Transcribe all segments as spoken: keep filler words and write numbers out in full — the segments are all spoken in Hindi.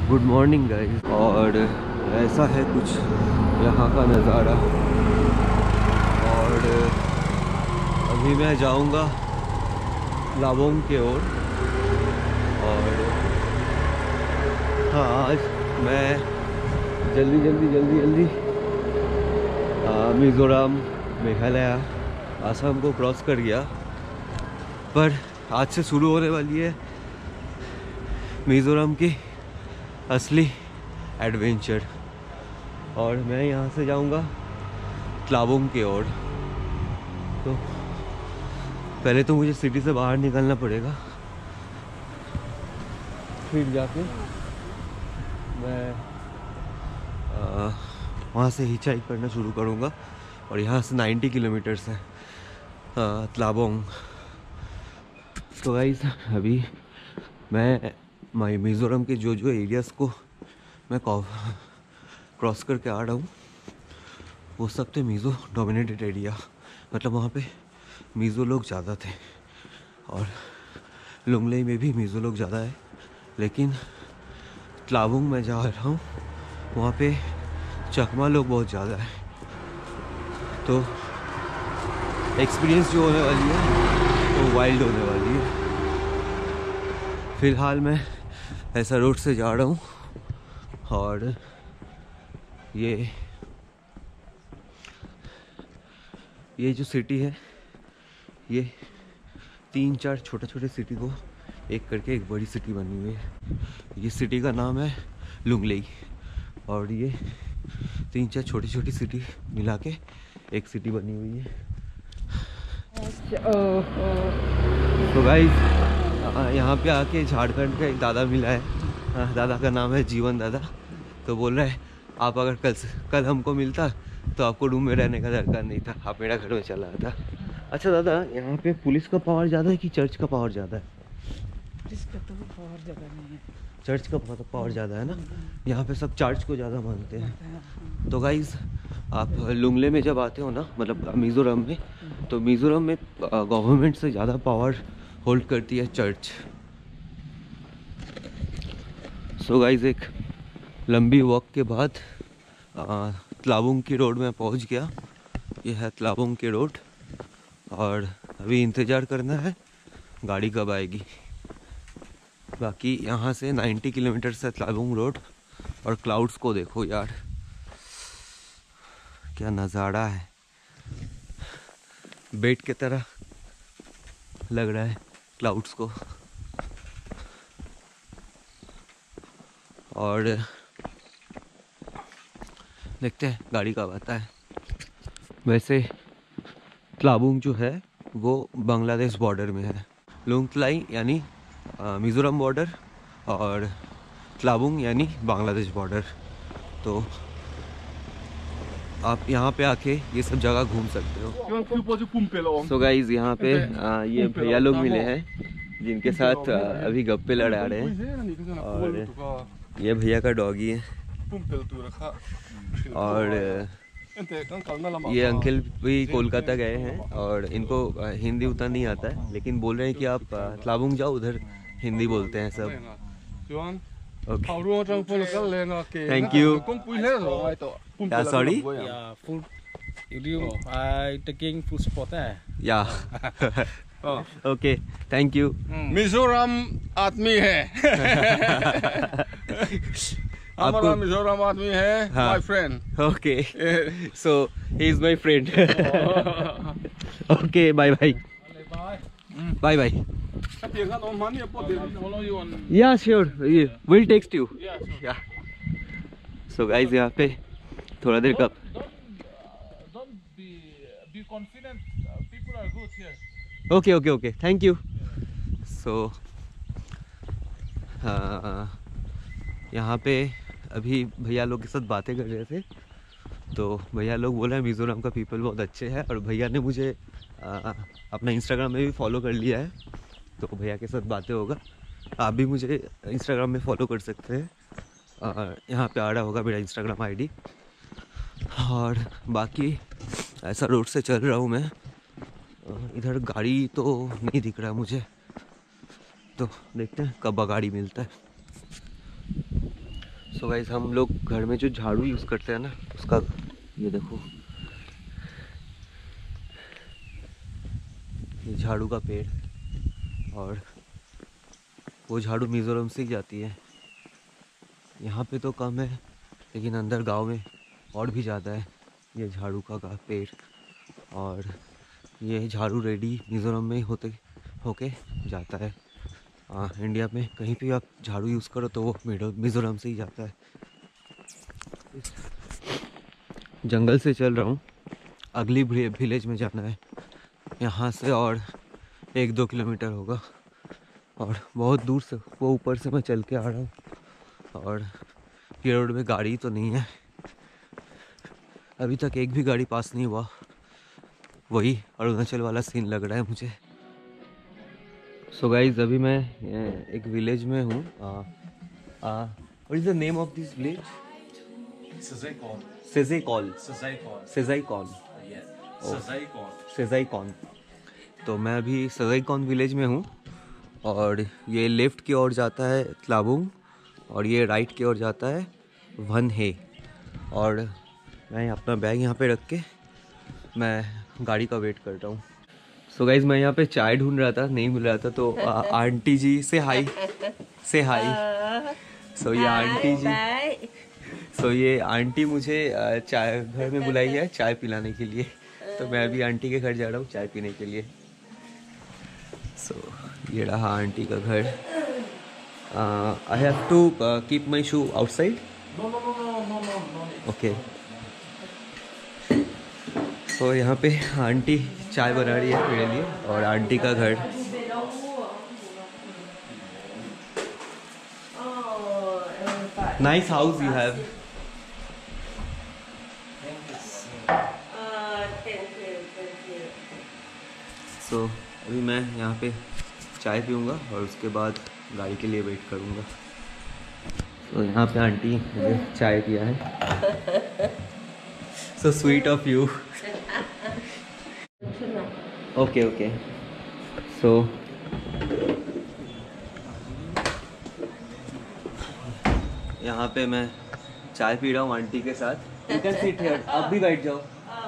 Good morning guys. और ऐसा है कुछ यहाँ का नज़ारा। और अभी मैं जाऊँगा लाबोंग के ओर। और हाँ, आज मैं जल्दी जल्दी जल्दी जल्दी मिज़ोरम, मेघालय, आसाम को क्रॉस कर गया। पर आज से शुरू होने वाली है मिज़ोरम की असली एडवेंचर। और मैं यहाँ से जाऊँगा तलाबोंग की ओर। तो पहले तो मुझे सिटी से बाहर निकलना पड़ेगा, फिर जाके मैं वहाँ से हिचाइक करना शुरू करूँगा। और यहाँ से नब्बे किलोमीटर्स है तलाबोंग। तो गाइस अभी मैं माई मिज़ोरम के जो जो एरियाज़ को मैं क्रॉस करके आ रहा हूँ वो सब थे मीज़ो डोमिनेटेड एरिया। मतलब वहाँ पे मीज़ो लोग ज़्यादा थे। और लुंगलेई में भी मीज़ो लोग ज़्यादा है, लेकिन तलाबोंग में जा रहा हूँ वहाँ पे चकमा लोग बहुत ज़्यादा है। तो एक्सपीरियंस जो होने वाली है वो वाइल्ड होने वाली है। फ़िलहाल मैं ऐसा रोड से जा रहा हूँ और ये ये जो सिटी है ये तीन चार छोटे छोटे सिटी को एक करके एक बड़ी सिटी बनी हुई है। ये सिटी का नाम है लुंगलेई। और ये तीन चार छोटी छोटी सिटी मिला के एक सिटी बनी हुई है। तो गाइस यहाँ पे आके झारखंड का एक दादा मिला है। दादा का नाम है जीवन दादा। तो बोल रहा है आप अगर कल से कल हमको मिलता तो आपको रूम में रहने का दरकार नहीं था, आप मेरा घर में चला आता। अच्छा दादा, यहाँ पे पुलिस का पावर ज़्यादा है कि चर्च का पावर ज़्यादा है? पुलिस का तो पावर ज़्यादा नहीं है, चर्च का पावर ज़्यादा है ना। यहाँ पे सब चर्च को ज़्यादा मानते हैं। तो गाइस आप लुंगले में जब आते हो ना, मतलब मिज़ोरम में, तो मिज़ोरम में गवर्नमेंट से ज़्यादा पावर होल्ड करती है चर्च। सो गाइस एक लंबी वॉक के बाद तलाबोंग की रोड में पहुंच गया। ये है तलाबोंग की रोड। और अभी इंतज़ार करना है गाड़ी कब आएगी। बाकी यहाँ से नब्बे किलोमीटर से तलाबोंग रोड। और क्लाउड्स को देखो यार, क्या नज़ारा है। बेट की तरह लग रहा है क्लाउड्स को। और देखते हैं गाड़ी कब आता है। वैसे तलाबोंग जो है वो बांग्लादेश बॉर्डर में है। लुंगलाई यानी मिज़ोरम बॉर्डर और तलाबोंग यानी बांग्लादेश बॉर्डर। तो आप यहाँ पे आके ये सब जगह घूम सकते हो। सो गाइज यहाँ पे आ, ये भैया लोग मिले हैं जिनके साथ आ, अभी गप्पे लड़ा रहे हैं। और ये भैया का डॉगी है। और ये अंकल भी कोलकाता गए हैं और इनको हिंदी उतना नहीं आता है, लेकिन बोल रहे हैं कि आप तलाबोंग जाओ, उधर हिंदी बोलते हैं सब। Thank you. क्या sorry? Yeah okay thank you. Mizoram आदमी है। हमारा मिजोरम आदमी है। My friend. Okay so he is my friend. Okay bye bye bye bye. Yeah sure, will text you. Yeah so guys यहाँ पे थोड़ा देर कब okay okay okay thank you. So यहाँ पे अभी भैया लोग के साथ बातें कर रहे थे। तो भैया लोग बोल रहे हैं मिज़ोरम का पीपल बहुत अच्छे हैं। और भैया ने मुझे आ, अपना इंस्टाग्राम में भी फॉलो कर लिया है। तो भैया के साथ बातें होगा। आप भी मुझे इंस्टाग्राम में फॉलो कर सकते हैं। और यहाँ पे आ रहा होगा मेरा इंस्टाग्राम आईडी। और बाकी ऐसा रोड से चल रहा हूँ मैं। इधर गाड़ी तो नहीं दिख रहा है मुझे, तो देखते हैं कब गाड़ी मिलता है। सो गाइस हम लोग घर में जो झाड़ू यूज़ करते हैं ना उसका ये देखो, ये झाड़ू का पेड़, और वो झाड़ू मिज़ोरम से ही जाती है। यहाँ पे तो कम है लेकिन अंदर गांव में और भी ज़्यादा है ये झाड़ू का का पेड़। और ये झाड़ू रेडी मिज़ोरम में ही होते होके जाता है। हाँ, इंडिया में कहीं भी आप झाड़ू यूज़ करो तो वो मिज़ोरम से ही जाता है। जंगल से चल रहा हूँ, अगली विलेज में जाना है यहाँ से, और एक दो किलोमीटर होगा, और बहुत दूर से वो ऊपर से मैं चल के आ रहा हूँ। और ये रोड में गाड़ी तो नहीं है, अभी तक एक भी गाड़ी पास नहीं हुआ। वही अरुणाचल वाला सीन लग रहा है मुझे। सो गाइज अभी मैं एक विलेज में हूँ। What is the name of this village? Sazaikon. Sazaikon. Sazaikon. Sazaikon. Yes. Sazaikon. Sazaikon. तो मैं अभी सेज़ाइकॉन विलेज में हूँ, और ये लेफ़्ट की ओर जाता है त्लाबुंग, और ये राइट की ओर जाता है वन हे। और मैं अपना बैग यहाँ पे रख के मैं गाड़ी का वेट कर रहा हूँ। सो गाइज मैं यहाँ पे चाय ढूंढ रहा था, नहीं मिल रहा था, तो आ, आंटी जी से हाई, से हाई। सो ये आंटी जी, सो ये आंटी मुझे चाय घर में बुलाई है चाय पिलाने के लिए, तो मैं अभी आंटी के घर जा रहा हूँ चाय पीने के लिए। सो so, ये रहा आंटी का घर। I have to keep my shoe outside. Okay. तो यहाँ पे आंटी चाय बना रही है मेरे लिए, और आंटी का घर। Nice house you have. So so, अभी मैं यहाँ पे चाय पीऊँगा और उसके बाद गाड़ी के लिए वेट करूँगा। तो so, यहाँ पे आंटी मुझे चाय पिया है। So sweet of you. Okay okay. So यहाँ पे मैं चाय पी रहा हूँ आंटी के साथ। यू कैन सिट हियर, आप भी बैठ जाओ।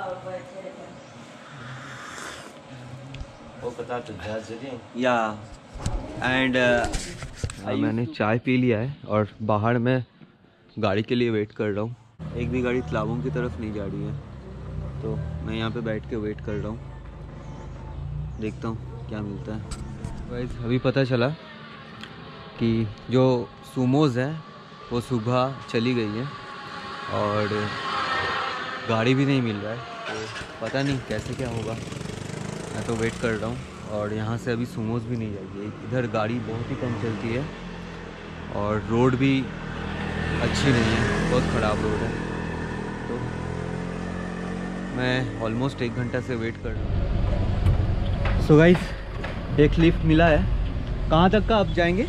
या एंड मैंने चाय पी लिया है, और बाहर मैं गाड़ी के लिए वेट कर रहा हूँ। एक भी गाड़ी त्लाबुंग की तरफ नहीं जा रही है, तो मैं यहाँ पे बैठ के वेट कर रहा हूँ, देखता हूँ क्या मिलता है। गाइस अभी पता चला कि जो सुमोज़ है वो सुबह चली गई है, और गाड़ी भी नहीं मिल रहा है, तो पता नहीं कैसे क्या होगा। मैं तो वेट कर रहा हूँ, और यहाँ से अभी सुमोज़ भी नहीं जाएगी। इधर गाड़ी बहुत ही कम चलती है, और रोड भी अच्छी नहीं है, बहुत ख़राब रोड है। तो मैं ऑलमोस्ट एक घंटा से वेट कर रहा हूँ। सो गाइस एक लिफ्ट मिला है। कहाँ तक का आप जाएंगे?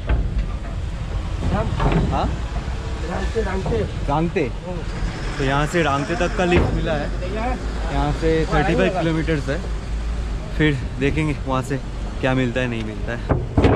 हाँ, रांगते। तो यहाँ से रांगते तक का लिफ्ट मिला है। यहाँ से पैंतीस किलोमीटर्स है, फिर देखेंगे वहाँ से क्या मिलता है नहीं मिलता है।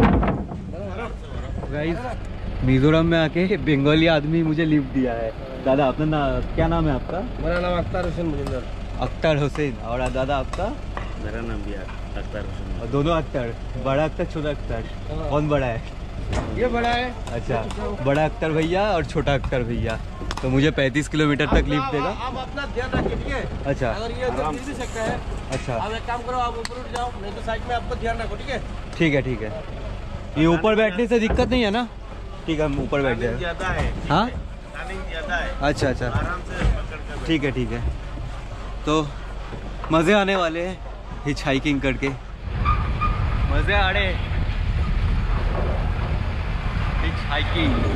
गाइस मिज़ोरम में आके बंगाली आदमी मुझे लिफ्ट दिया है। दादा अपना नाम क्या नाम है आपका? मेरा नाम अख्तर हुसैन मुजिंदर। अख्तर हुसैन। और दादा आपका? मेरा नाम भी अख्तर हुसैन। और दोनों अख्तर, बड़ा अख्तर छोटा अख्तर, कौन बड़ा है? ये बड़ा है। अच्छा, बड़ा अख्तर भैया और छोटा अख्तर भैया। तो मुझे पैंतीस किलोमीटर तक लिफ्ट देगा। आप अपना ध्यान रखिए, ठीक है? अच्छा, अगर ये उधर गिर भी सकता है। अच्छा, आप एक काम करो, आप ऊपर उठ जाओ, नहीं तो साइड में आपको ध्यान रखो, ठीक है? ठीक है ठीक है। ये ऊपर बैठने से दिक्कत नहीं है ना? ठीक है, हम ऊपर बैठ जाए। ज्यादा है। हाँ, ज्यादा है। अच्छा अच्छा, आराम से पकड़ कर। ठीक है ठीक है। तो मज़े आने वाले हैं हिच हाइकिंग करके, मज़े आ रहे हिच हाइकिंग।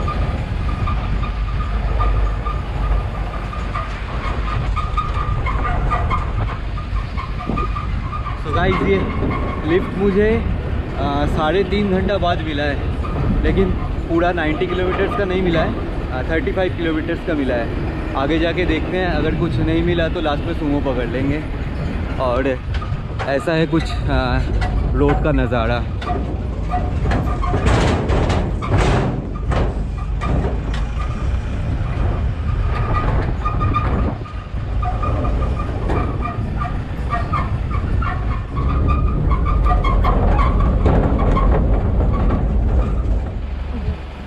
तो गाइस ये लिफ्ट मुझे साढ़े तीन घंटा बाद मिला है, लेकिन पूरा नब्बे किलोमीटर्स का नहीं मिला है, पैंतीस किलोमीटर्स का मिला है। आगे जाके देखते हैं, अगर कुछ नहीं मिला तो लास्ट में सुमो पकड़ लेंगे। और ऐसा है कुछ आ, रोड का नज़ारा।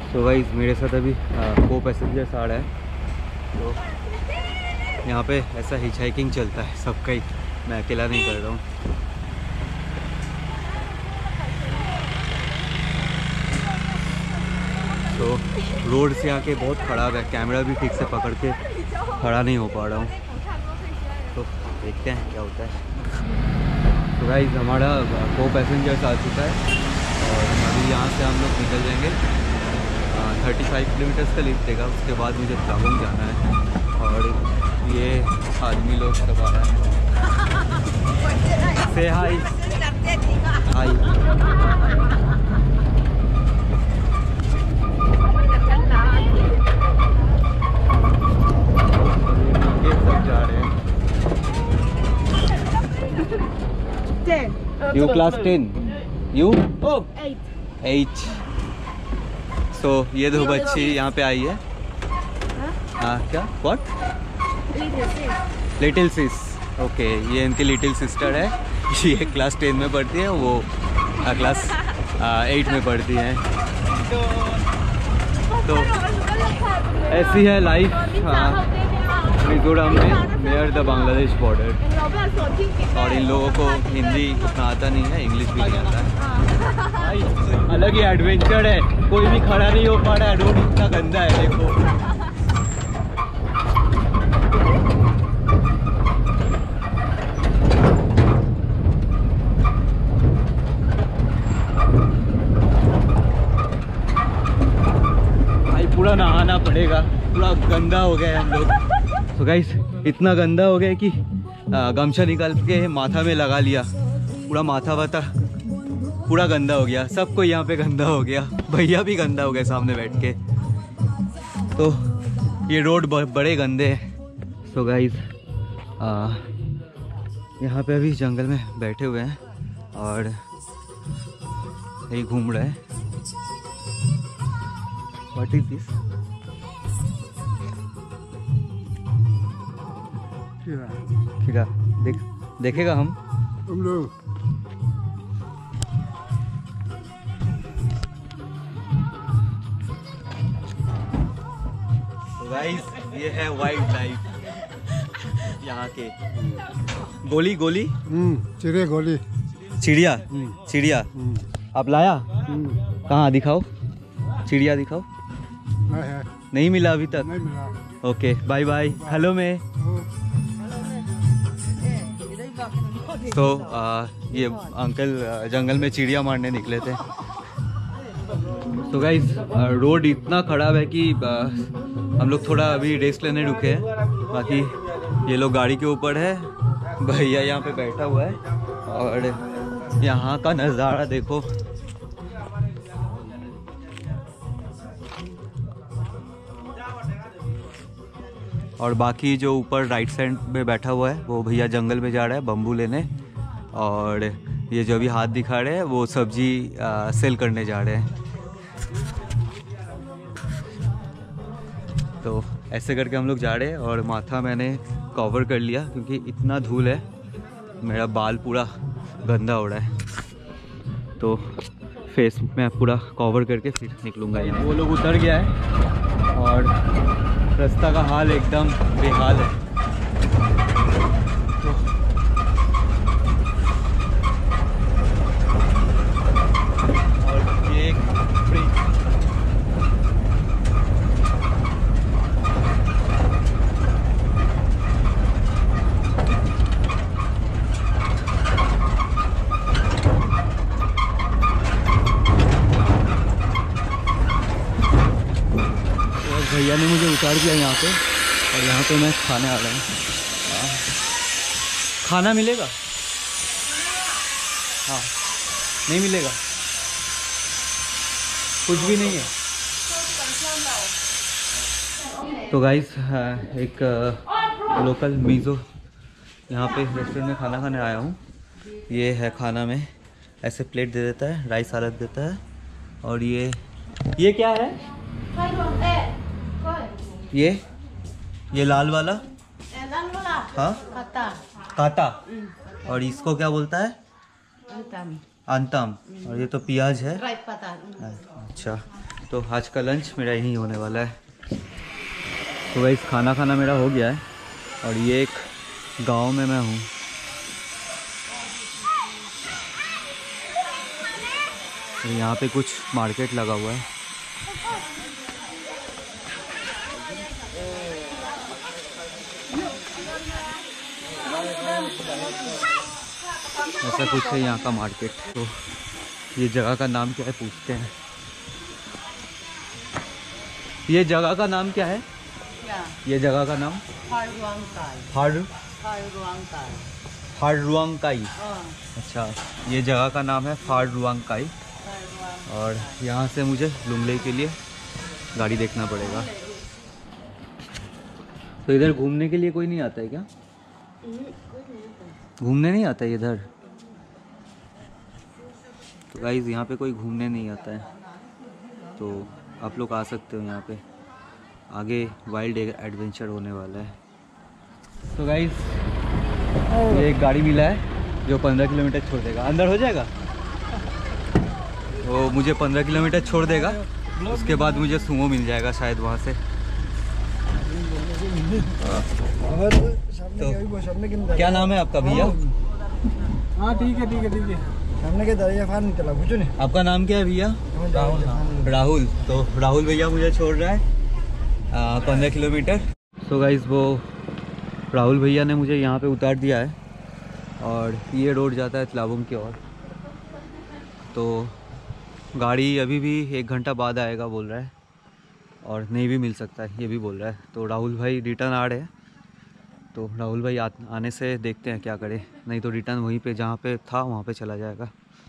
तो गाइस मेरे साथ अभी को पैसेंजर्स आ रहा है। तो यहाँ पे ऐसा हिच हाइकिंग चलता है सबका ही, मैं अकेला नहीं कर रहा हूँ। तो रोड से आके बहुत ख़राब है, कैमरा भी ठीक से पकड़ के खड़ा नहीं हो पा रहा हूँ। तो देखते हैं क्या होता है। तो गाइस हमारा को पैसेंजर्स आ चुका है और अभी यहाँ से हम लोग निकल जाएंगे। थर्टी फाइव किलोमीटर्स का लिफ्ट देगा, उसके बाद मुझे तवांग जाना है। और ये आदमी लोग सब आ रहा है। से हाय हाय। ये सब जा रहे हैं। You class ten? You? Oh, Eight. So ये दो बच्ची यहाँ पे आई है। हाँ क्या? What? Little sis. ओके, ये इनकी लिटिल सिस्टर है। ये क्लास टेन में पढ़ती है, वो क्लास एट में पढ़ती है। तो ऐसी है लाइफ मिजोरम में नियर द बांग्लादेश बॉर्डर। और इन लोगों को हिंदी उतना आता नहीं है, इंग्लिश भी नहीं आता है। अलग ही एडवेंचर है, कोई भी खड़ा नहीं हो पा रहा है, रोड इतना गंदा है देखो। पूरा नहाना पड़ेगा, पूरा गंदा हो गया है हम लोग। तो गाइस इतना गंदा हो गया कि गमछा निकाल के माथा में लगा लिया, पूरा माथा वाथा पूरा गंदा हो गया। सबको यहाँ पे गंदा हो गया, भैया भी गंदा हो गए सामने बैठ के। तो ये रोड बड़े गंदे हैं। सो गाइस यहाँ पे अभी जंगल में बैठे हुए हैं और यही घूम रहे हैं। What is this? खीरा। खीरा देख देखेगा हम तुम लोग गाइस ये है वाइल्ड लाइफ यहाँ के। गोली गोली चिड़िया गोली चिड़िया चिड़िया आप लाया कहाँ? दिखाओ चिड़िया दिखाओ। नहीं है, नहीं मिला अभी तक? नहीं मिला। Okay bye bye. हेलो में तो आ, ये अंकल जंगल में चिड़िया मारने निकले थे। तो गाइस रोड इतना खराब है कि आ, हम लोग थोड़ा अभी रेस्ट लेने रुके हैं। बाकी ये लोग गाड़ी के ऊपर है, भैया यहाँ पे बैठा हुआ है और यहाँ का नज़ारा देखो। और बाकी जो ऊपर राइट साइड में बैठा हुआ है वो भैया जंगल में जा रहा है बम्बू लेने। और ये जो भी हाथ दिखा रहे हैं वो सब्जी आ, सेल करने जा रहे हैं। तो ऐसे करके हम लोग जा रहे हैं और माथा मैंने कवर कर लिया क्योंकि इतना धूल है, मेरा बाल पूरा गंदा हो रहा है। तो फेस में पूरा कवर करके फिर निकलूँगा यहाँ। वो लोग उतर गया है और रास्ता का हाल एकदम बेहाल है। तो और ये एक ब्रिज भैया ने मुझे उतार दिया यहाँ पे और यहाँ पे मैं खाने आ रहा हूँ। खाना मिलेगा? हाँ नहीं मिलेगा, कुछ भी नहीं है। तो गाइस एक लोकल मीज़ो यहाँ पे रेस्टोरेंट में खाना खाने आया हूँ। ये है खाना में ऐसे प्लेट दे देता है, राइस सलाद देता है। और ये ये क्या है? ये ये लाल वाला लाल वाला हाँ काता काता। और इसको क्या बोलता है? अंतम। अंतम। और ये तो प्याज है। राई पता। अच्छा तो आज का लंच मेरा यहीं होने वाला है। तो गाइस खाना खाना मेरा हो गया है और ये एक गांव में मैं हूँ। तो यहाँ पे कुछ मार्केट लगा हुआ है। ऐसा कुछ है यहाँ का मार्केट। तो ये जगह का नाम क्या है पूछते हैं। ये जगह का नाम क्या है? क्या? ये जगह का नाम हाड़ुआंगकाई। हाड़ हाड़ुआंगकाई। फाड़रुआंगकाई। हाँ, अच्छा, ये जगह का नाम है फाड़रुआंगकाई। हाड़ुआंग। और यहाँ से मुझे लुंगले के लिए गाड़ी देखना पड़ेगा। तो इधर घूमने के लिए कोई नहीं आता है क्या? घूमने नहीं आता है इधर? तो गाइस यहाँ पे कोई घूमने नहीं आता है, तो आप लोग आ सकते हो यहाँ पे। आगे वाइल्ड एडवेंचर होने वाला है। तो गाइस ये एक गाड़ी मिला है जो पंद्रह किलोमीटर छोड़ देगा। अंदर हो जाएगा वो, मुझे पंद्रह किलोमीटर छोड़ देगा, उसके बाद मुझे सुमो मिल जाएगा शायद वहाँ से। तो क्या नाम है आपका भैया? हाँ ठीक है ठीक है ठीक है। सामने के दरिया फार निकला बुझो ने। आपका नाम क्या है भैया? राहुल। राहुल। तो राहुल भैया मुझे छोड़ रहा है पंद्रह किलोमीटर। तो गाइस वो राहुल भैया ने मुझे यहाँ पे उतार दिया है और ये रोड जाता है तलाबुंग की ओर। तो गाड़ी अभी भी एक घंटा बाद आएगा बोल रहा है, और नहीं भी मिल सकता है ये भी बोल रहा है। तो राहुल भाई रिटर्न आ रहे हैं, तो राहुल भाई आ, आने से देखते हैं क्या करें, नहीं तो रिटर्न वहीं पे जहाँ पे था वहाँ पे चला जाएगा।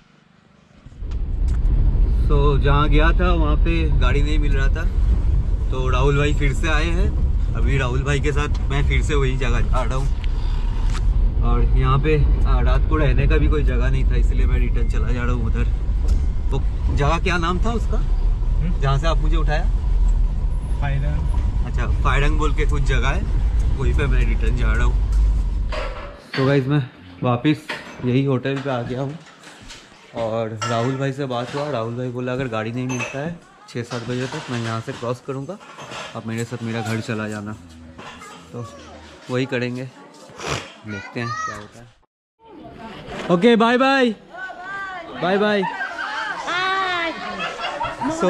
तो जहाँ गया था वहाँ पे गाड़ी नहीं मिल रहा था, तो राहुल भाई फिर से आए हैं। अभी राहुल भाई के साथ मैं फिर से वही जगह जा रहा हूँ, और यहाँ पे रात को रहने का भी कोई जगह नहीं था, इसलिए मैं रिटर्न चला जा रहा हूँ उधर। वो जगह क्या नाम था उसका जहाँ से आप मुझे उठाया? फायरंग। अच्छा, फायरंग बोल के कुछ जगह है, वहीं पे मैं रिटर्न जा रहा हूँ। तो गाइस मैं वापस यही होटल पे आ गया हूँ, और राहुल भाई से बात हुआ। राहुल भाई बोला अगर गाड़ी नहीं मिलता है छः सात बजे तक मैं यहाँ से क्रॉस करूँगा, आप मेरे साथ मेरा घर चला जाना। तो वही करेंगे, देखते हैं क्या होता है। Okay bye bye bye bye. So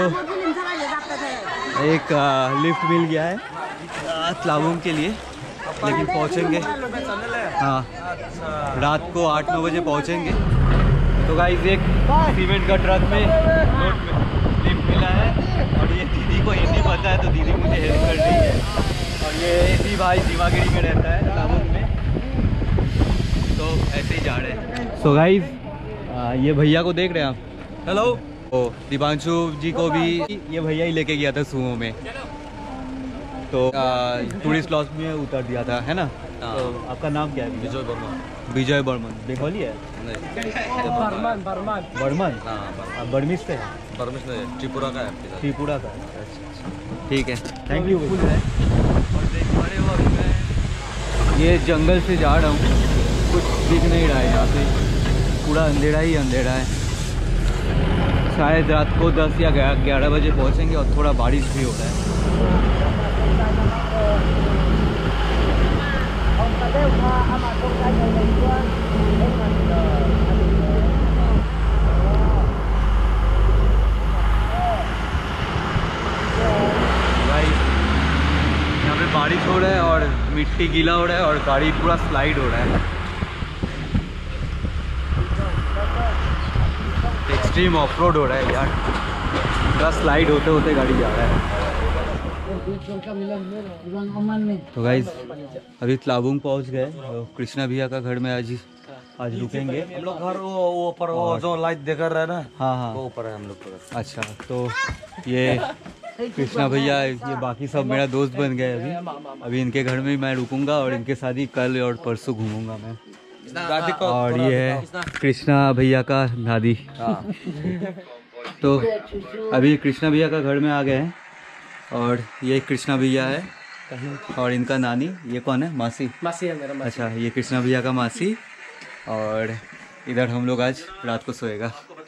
एक लिफ्ट मिल गया है तलाबुंग के लिए, लेकिन पहुँचेंगे हाँ रात को आठ नौ बजे पहुँचेंगे। तो गाइस एक सीमेंट का ट्रक में लोड में लिफ्ट मिला है, और ये दीदी को हिंदी पता है तो दीदी मुझे हेल्प कर रही है। और ये इसी भाई दीवागिरी में रहता है तलाबुंग में, तो ऐसे ही जा रहे हैं। सो गाइस ये भैया को देख रहे हैं आप? हेलो। ओ दिवांशु जी को भी ये भैया ही लेके गया था सुमो में, तो टूरिस्ट लॉज में उतार दिया था, है ना? तो आपका नाम क्या है? विजय बर्मन। विजय बर्मन बंगाली है? बर्मन बर्मन बर्मन। हाँ, बर्मिस से है? बर्मिश नहीं, त्रिपुरा का है। त्रिपुरा का है। अच्छा अच्छा ठीक है, थैंक यू। और देख पा रहे हो अभी मैं ये जंगल से जा रहा हूँ, कुछ दिख नहीं रहा है यहाँ पे, पूरा अंधेरा ही अंधेरा है। शायद रात को दस या ग्यारह बजे पहुँचेंगे, और थोड़ा बारिश भी हो रहा है। यहाँ पे बारिश हो रहा है और मिट्टी गीला हो रहा है, और गाड़ी पूरा स्लाइड हो रहा है। एक्सट्रीम ऑफ रोड हो रहा है यार, पूरा स्लाइड होते होते गाड़ी जा रहा है। तो गाइज अभी तलाबुंग पहुंच गए, कृष्णा भैया का घर में आज आज रुकेंगे हम लोग। घर वो ऊपर वो जो लाइट देख रहा है ना, हाँ हाँ वो ऊपर है हम लोग का। अच्छा, तो ये कृष्णा भैया ये बाकी सब मेरा दोस्त बन गए। अभी अभी इनके घर में मैं रुकूंगा, और इनके साथ ही कल और परसों घूमूंगा मैं। और ये है कृष्णा भैया का दादी। तो अभी कृष्णा भैया का घर में आ गए हैं, और ये कृष्णा भैया है, और इनका नानी। ये कौन है? मासी। मासी है मेरा। अच्छा, ये कृष्णा भैया का मासी, और इधर हम लोग आज रात को सोएगा।